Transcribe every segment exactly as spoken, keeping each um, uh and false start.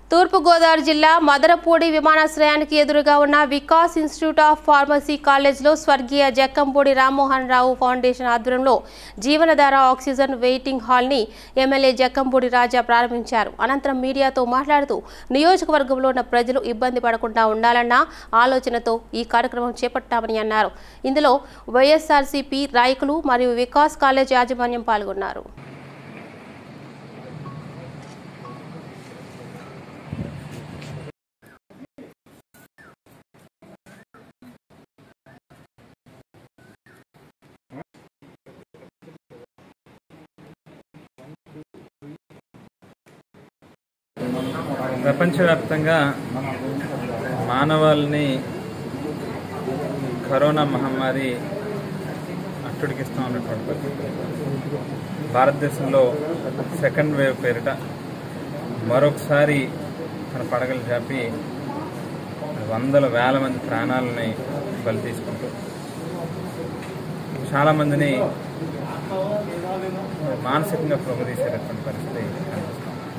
తూర్పు గోదావరి జిల్లా మదనపూడి విమానాశ్రయానికి ఎదురుగా ఉన్న వికాస్ ఇన్స్టిట్యూట్ ఆఫ్ ఫార్మసీ కాలేజ్లో స్వర్గీయ జక్కంపూడి రామ్మోహన్ రావు ఫౌండేషన్ ఆధ్వర్యంలో జీవనధార ఆక్సిజన్ వెయిటింగ్ హాల్ని ఎమ్మెల్యే జక్కంపూడి రాజా ప్రారంభించారు. అనంతరం మీడియాతో మాట్లాడుతూ నియోజకవర్గంలో ఉన్న ప్రజలు ఇబ్బంది పడకుండా ఉండాలన్న ఆలోచనతో ఈ కార్యక్రమం చేపట్టామని అన్నారు. ఇందులో వైఎస్ఆర్సీపీ నాయకులు మరియు వికాస్ కాలేజ్ యాజమాన్యం పాల్గొన్నారు. ప్రపంచవ్యాప్తంగా మానవాళిని కరోనా మహమ్మారి అట్టుడికిస్తూ ఉన్నటువంటి భారతదేశంలో సెకండ్ వేవ్ పేరిట మరొకసారి తన పడగలు చాపి వందల వేల మంది ప్రాణాలని బలి తీసుకుంటూ చాలామందిని మానసికంగా కృంగదీసేటటువంటి పరిస్థితి కనిపిస్తుంది.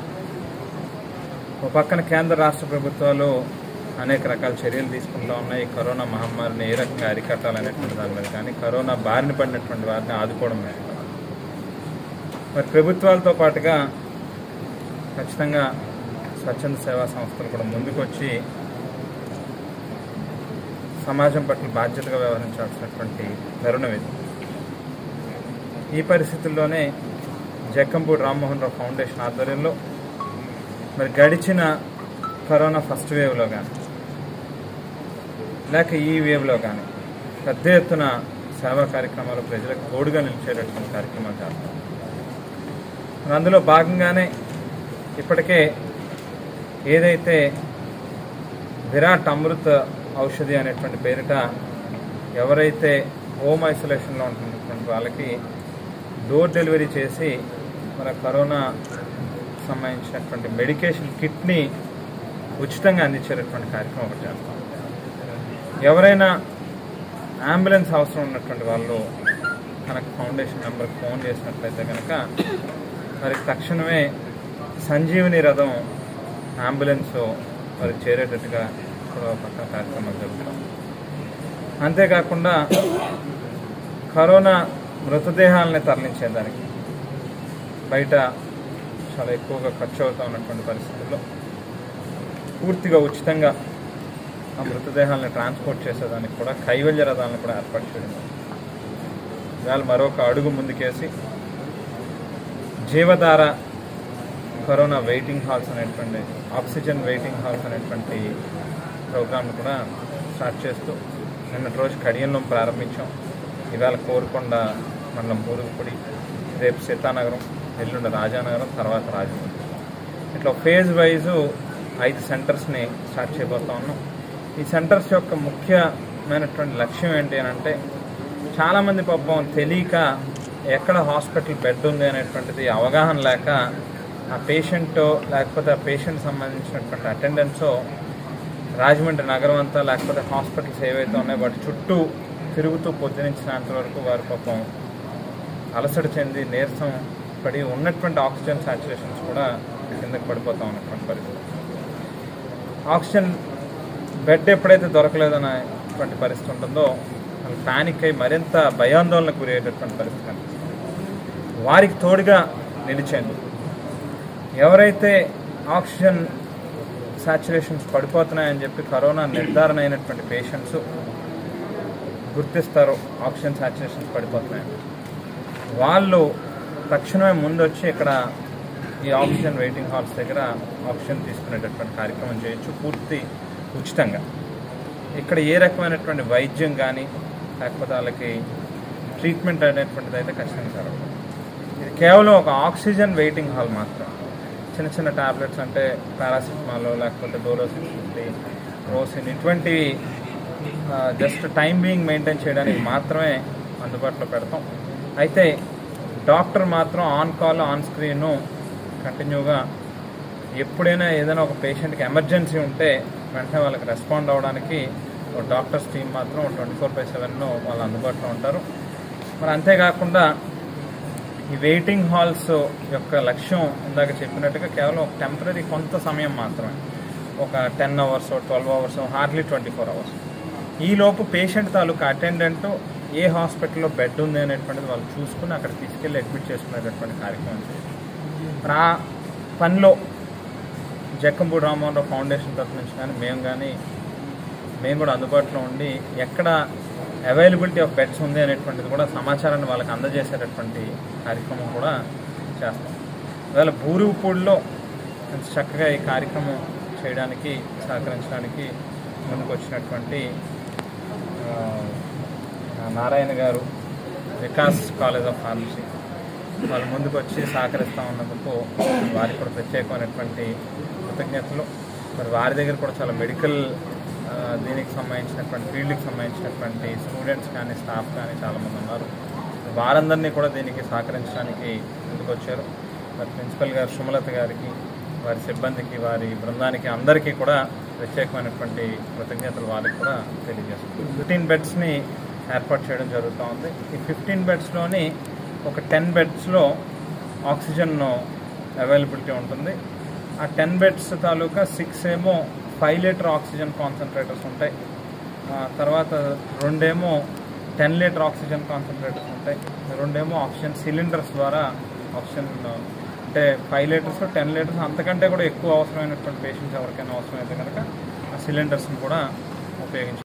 ఒక పక్కన కేంద్ర రాష్ట్ర ప్రభుత్వాలు అనేక రకాల చర్యలు తీసుకుంటూ ఉన్నాయి. కరోనా మహమ్మారిని ఏ రకంగా అరికట్టాలనేటువంటి దాని మీద కానీ కరోనా బారిన పడినటువంటి వారిని ఆదుకోవడం మీద మరి ప్రభుత్వాలతో పాటుగా ఖచ్చితంగా స్వచ్ఛంద సేవా సంస్థలు కూడా ముందుకొచ్చి సమాజం పట్ల బాధ్యతగా వ్యవహరించాల్సినటువంటి తరుణం ఇది. ఈ పరిస్థితుల్లోనే జక్కంపూడి రామ్మోహన్ రావు ఫౌండేషన్ ఆధ్వర్యంలో మరి గడిచిన కరోనా ఫస్ట్ వేవ్లో కానీ లేక ఈ వేవ్లో కానీ పెద్ద ఎత్తున సేవా కార్యక్రమాలు ప్రజలకు తోడుగా నిలిచేటటువంటి కార్యక్రమాలు చేస్తాం. మరి అందులో భాగంగానే ఇప్పటికే ఏదైతే విరాట్ అమృత్ ఔషధి అనేటువంటి పేరిట ఎవరైతే హోమ్ ఐసోలేషన్లో ఉంటున్నటువంటి వాళ్ళకి డోర్ డెలివరీ చేసి మన కరోనా సంబంధించినటువంటి మెడికేషన్ కిట్ని ఉచితంగా అందించేటటువంటి కార్యక్రమం ఒకటి చేస్తాం. ఎవరైనా అంబులెన్స్ అవసరం ఉన్నటువంటి వాళ్ళు కనుక ఫౌండేషన్ నెంబర్కి ఫోన్ చేసినట్లయితే కనుక వారికి తక్షణమే సంజీవని రథం అంబులెన్స్ వారికి చేరేటట్టుగా కూడా పక్కన కార్యక్రమాలు జరుగుతాం. అంతేకాకుండా కరోనా మృతదేహాలని తరలించేదానికి బయట చాలా ఎక్కువగా ఖర్చు అవుతూ ఉన్నటువంటి పరిస్థితుల్లో పూర్తిగా ఉచితంగా ఆ మృతదేహాలను ట్రాన్స్పోర్ట్ చేసేదానికి కూడా కైవల్య రథాలను కూడా ఏర్పాటు చేయడం. ఇవాళ మరొక అడుగు ముందుకేసి జీవధార కరోనా వెయిటింగ్ హాల్స్ అనేటువంటి ఆక్సిజన్ వెయిటింగ్ హాల్స్ అనేటువంటి ప్రోగ్రాంను కూడా స్టార్ట్ చేస్తూ నిన్నటి రోజు కడియంలో ప్రారంభించాం. ఇవాళ కోరుకొండ మండలం బూరుగుపొడి, రేపు సీతానగరం, ఎల్లుండి రాజానగరం, తర్వాత రాజమండ్రి, ఇట్లా ఫేజ్ వైజు ఐదు సెంటర్స్ని స్టార్ట్ చేయబోతా ఉన్నాం. ఈ సెంటర్స్ యొక్క ముఖ్యమైనటువంటి లక్ష్యం ఏంటి అని అంటే చాలామంది పాపం తెలియక ఎక్కడ హాస్పిటల్ బెడ్ ఉంది అనేటువంటిది అవగాహన లేక ఆ పేషెంట్ లేకపోతే ఆ పేషెంట్ సంబంధించినటువంటి అటెండెన్సో రాజమండ్రి నగరం అంతా లేకపోతే హాస్పిటల్స్ ఏవైతే ఉన్నాయో వాటి చుట్టూ తిరుగుతూ పొద్దునించినంత వరకు వారి పాపం అలసట చెంది నీరసం పడి ఉన్నటువంటి ఆక్సిజన్ సాచురేషన్స్ కూడా కిందకి పడిపోతూ ఉన్నటువంటి పరిస్థితి. ఆక్సిజన్ బెడ్ ఎప్పుడైతే దొరకలేదనేటువంటి పరిస్థితి ఉంటుందో వాళ్ళు ప్యానిక్ అయి మరింత భయాందోళనకు గురయ్యేటటువంటి పరిస్థితి కనిపిస్తుంది. వారికి తోడుగా నిలిచేందుకు ఎవరైతే ఆక్సిజన్ సాచురేషన్స్ పడిపోతున్నాయని చెప్పి కరోనా నిర్ధారణ అయినటువంటి పేషెంట్స్ గుర్తిస్తారో ఆక్సిజన్ సాచురేషన్స్ పడిపోతున్నాయని వాళ్ళు తక్షణమే ముందు వచ్చి ఇక్కడ ఈ ఆక్సిజన్ వెయిటింగ్ హాల్స్ దగ్గర ఆక్సిజన్ తీసుకునేటటువంటి కార్యక్రమం చేయొచ్చు పూర్తి ఉచితంగా. ఇక్కడ ఏ రకమైనటువంటి వైద్యం కానీ లేకపోతే వాళ్ళకి ట్రీట్మెంట్ అనేటువంటిది అయితే ఖచ్చితంగా జరగదు. ఇది కేవలం ఒక ఆక్సిజన్ వెయిటింగ్ హాల్ మాత్రం. చిన్న చిన్న టాబ్లెట్స్ అంటే పారాసిటమాల్ లేకపోతే డోలో సిక్స్ ఫిఫ్టీ రోసిన్ ఇటువంటివి జస్ట్ టైం బీయింగ్ మెయింటైన్ చేయడానికి మాత్రమే అందుబాటులో పెడతాం. అయితే డాక్టర్ మాత్రం ఆన్ కాల్ ఆన్ స్క్రీన్ కంటిన్యూగా ఎప్పుడైనా ఏదైనా ఒక పేషెంట్కి ఎమర్జెన్సీ ఉంటే వెంటనే వాళ్ళకి రెస్పాండ్ అవ్వడానికి ఒక డాక్టర్స్ టీం మాత్రం ట్వంటీ ఫోర్ బై సెవెన్ వాళ్ళు అందుబాటులో ఉంటారు. మరి అంతేకాకుండా ఈ వెయిటింగ్ హాల్స్ యొక్క లక్ష్యం ఇందాక చెప్పినట్టుగా కేవలం ఒక టెంపరీ కొంత సమయం మాత్రమే, ఒక ten hours twelve hours hardly twenty four hours ఈలోపు పేషెంట్ తాలూకా అటెండెంట్ ఏ హాస్పిటల్లో బెడ్ ఉంది అనేటువంటిది వాళ్ళు చూసుకుని అక్కడ తీసుకెళ్ళి అడ్మిట్ చేసుకునేటటువంటి కార్యక్రమం చేయాలి. ఆ పనిలో జక్కంపూడి రామ్మోహన్ రావు ఫౌండేషన్ తరఫు నుంచి కానీ మేము కానీ మేము కూడా అందుబాటులో ఉండి ఎక్కడ అవైలబిలిటీ ఆఫ్ బెడ్స్ ఉంది అనేటువంటిది కూడా సమాచారాన్ని వాళ్ళకి అందజేసేటటువంటి కార్యక్రమం కూడా చేస్తాం. ఇవాళ బూరుగుపూడిలో చక్కగా ఈ కార్యక్రమం చేయడానికి సహకరించడానికి ముందుకు వచ్చినటువంటి నారాయణ గారు, వికాస్ కాలేజ్ ఆఫ్ ఫార్మసీ వాళ్ళు ముందుకు వచ్చి సహకరిస్తూ ఉన్నందుకు వారికి కూడా ప్రత్యేకమైనటువంటి కృతజ్ఞతలు. మరి వారి దగ్గర కూడా చాలా మెడికల్ దీనికి సంబంధించినటువంటి ఫీల్డ్కి సంబంధించినటువంటి స్టూడెంట్స్ కానీ స్టాఫ్ కానీ చాలామంది ఉన్నారు. వారందరినీ కూడా దీనికి సహకరించడానికి ముందుకు వచ్చారు. మరి ప్రిన్సిపల్ గారు సుమలత గారికి, వారి సిబ్బందికి, వారి బృందానికి అందరికీ కూడా ప్రత్యేకమైనటువంటి కృతజ్ఞతలు వారికి కూడా తెలియజేస్తున్నారు. ఫిఫ్టీన్ బెడ్స్ని ఏర్పాటు చేయడం జరుగుతూ ఉంది. ఈ ఫిఫ్టీన్ బెడ్స్లోని ఒక టెన్ బెడ్స్లో ఆక్సిజన్ అవైలబిలిటీ ఉంటుంది. ఆ టెన్ బెడ్స్ తాలూకా సిక్స్ ఏమో ఫైవ్ లీటర్ ఆక్సిజన్ కాన్సన్ట్రేటర్స్ ఉంటాయి. తర్వాత రెండేమో టెన్ లీటర్ ఆక్సిజన్ కాన్సన్ట్రేటర్స్ ఉంటాయి. రెండేమో ఆక్సిజన్ సిలిండర్స్ ద్వారా ఆక్సిజన్ అంటే ఫైవ్ లీటర్స్ టెన్ లీటర్స్ అంతకంటే కూడా ఎక్కువ అవసరమైనటువంటి పేషెంట్స్ ఎవరికైనా అవసరమైతే కనుక ఆ సిలిండర్స్ని కూడా ఉపయోగించారు.